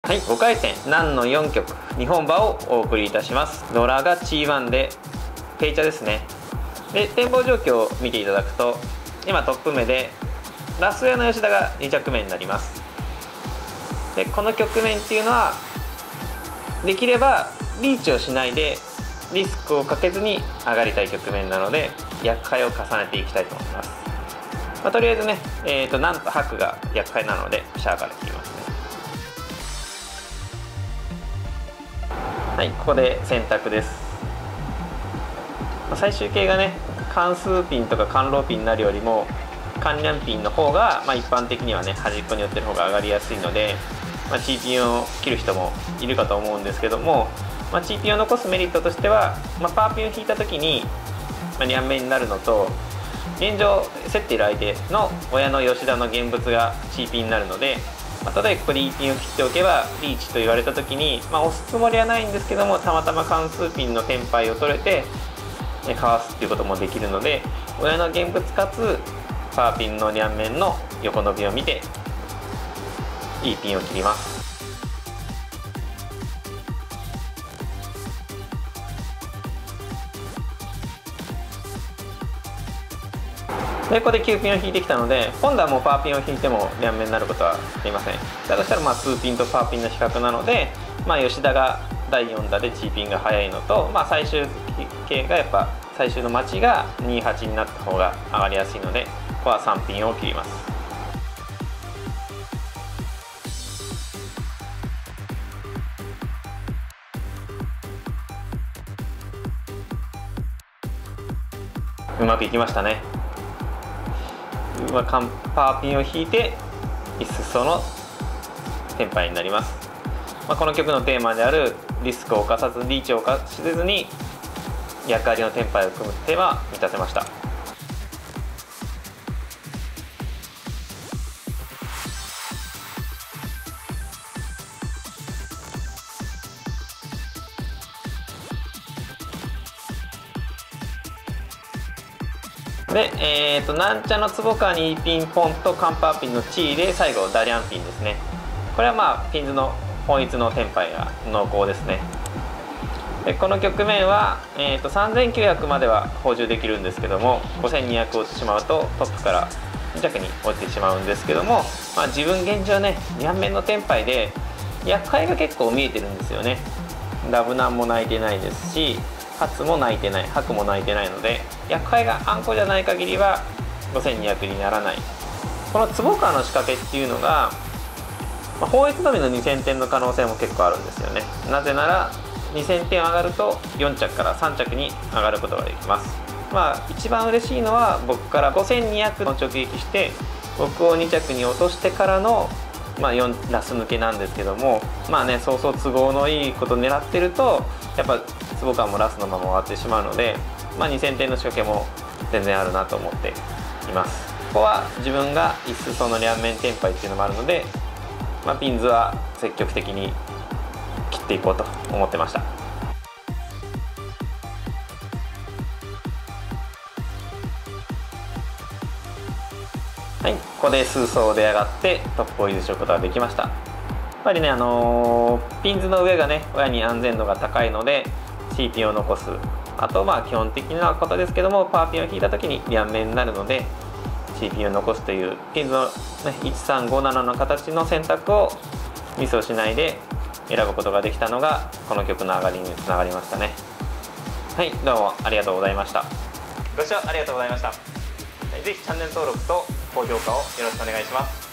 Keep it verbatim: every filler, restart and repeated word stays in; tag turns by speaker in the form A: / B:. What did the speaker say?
A: はい、ごかいせんナンのよんきょくにほん馬をお送りいたします。ドラが チーワン でペイチャですね。で展望状況を見ていただくと、今トップ目でラスウェアの吉田がに着目になります。でこの局面っていうのはできればリーチをしないでリスクをかけずに上がりたい局面なので、厄介を重ねていきたいと思います。まあ、とりあえずね、えーとなんと白が厄介なのでシャアから切りますね。はい、ここで選択です。まあ、最終形がね関数ピンとか関漏ピンになるよりも関連ピンの方が、まあ、一般的にはね端っこに寄ってる方が上がりやすいので、まあ、チーピンを切る人もいるかと思うんですけども、まあ、チーピンを残すメリットとしては、まあ、パーピンを引いた時に、まあ、両面になるのと、現状競っている相手の親の吉田の現物がチーピンになるので、まあ、例えばここで イー ピンを切っておけばリーチと言われた時に、まあ、押すつもりはないんですけども、たまたま関数ピンのテンパイを取れてかわすっていうこともできるので、親の現物かつパーピンの両面の横伸びを見て イー ピンを切ります。でここできゅうピンを引いてきたので、今度はもうパーピンを引いても両面になることはありません。だとしたらまあ数ピンとパーピンの比較なので、まあ、吉田がだいよん打でチーピンが速いのと、まあ、最終形がやっぱ最終の待ちがにはちになった方が上がりやすいので、ここはさんピンを切ります。うまくいきましたね。まあ、パーピンを引いて一層のテンパイになります。まあ、この曲のテーマであるリスクを冒さずリーチを冒せずに役割のテンパイを組むテーマは満たせました。で、えー、となんちゃの坪川に イー ピンポンとカンパーピンのチーで最後ダリャンピンですね。これはまあピンズの本一のテンパイが濃厚ですね。でこの局面は、えー、とさんぜんきゅうひゃくまでは補充できるんですけども、ごせんにひゃく落ちてしまうとトップからに着に落ちてしまうんですけども、まあ、自分現状ね両面のテンパイで厄介が結構見えてるんですよね。ラブナンも泣いてないですし、ハツも泣いてない、ハクも泣いてないので、厄介があんこじゃない限りはごせんにひゃくにならない。この坪川の仕掛けっていうのが、まあ、法律のみのにせんてんの可能性も結構あるんですよね。なぜならにせんてん上がるとよん着からさん着に上がることができます。まあ一番嬉しいのは僕からごせんにひゃくを直撃して僕をに着に落としてからの、まあ、よんラス抜けなんですけども、まあねそうそう都合のいいことを狙ってるとやっぱ坪川もラスのまま終わってしまうので、まあ、にせんてんの仕掛けも全然あるなと思っています。ここは自分が一層の両面テンパイっていうのもあるので、まあ、ピンズは積極的に切っていこうと思ってました。はい、ここで数層で上がってトップを維持することができました。やっぱりね、あのー、ピンズの上がね親に安全度が高いので シー ピンを残す、あとまあ基本的なことですけども、パーピンを引いた時に両面になるので シー ピンを残すというピンズの、ね、いちさんごななの形の選択をミスをしないで選ぶことができたのがこの曲の上がりにつながりましたね。はい、どうもありがとうございました。ご視聴ありがとうございました。ぜひチャンネル登録と高評価をよろしくお願いします。